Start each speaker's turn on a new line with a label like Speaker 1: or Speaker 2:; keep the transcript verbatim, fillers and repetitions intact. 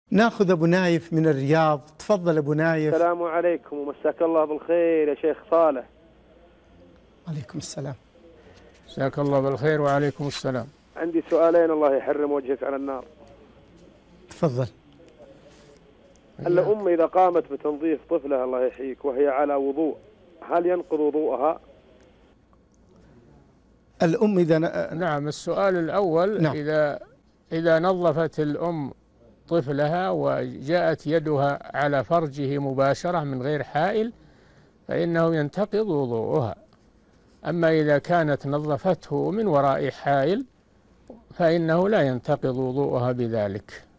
Speaker 1: ناخذ أبو نايف من الرياض. تفضل أبو نايف.
Speaker 2: السلام عليكم ومساك الله بالخير يا شيخ صالح.
Speaker 1: عليكم السلام.
Speaker 3: مساك الله بالخير وعليكم السلام.
Speaker 2: عندي سؤالين الله يحرم وجهك على النار.
Speaker 1: تفضل.
Speaker 2: الأم إذا قامت بتنظيف طفلها الله يحييك وهي على وضوء هل ينقض وضوءها؟
Speaker 1: الأم إذا
Speaker 3: ن... نعم. السؤال الأول نعم. إذا إذا نظفت الأم طفلها وجاءت يدها على فرجه مباشرة من غير حائل فإنه ينتقض وضوءها. أما إذا كانت نظفته من وراء حائل فإنه لا ينتقض وضوءها بذلك.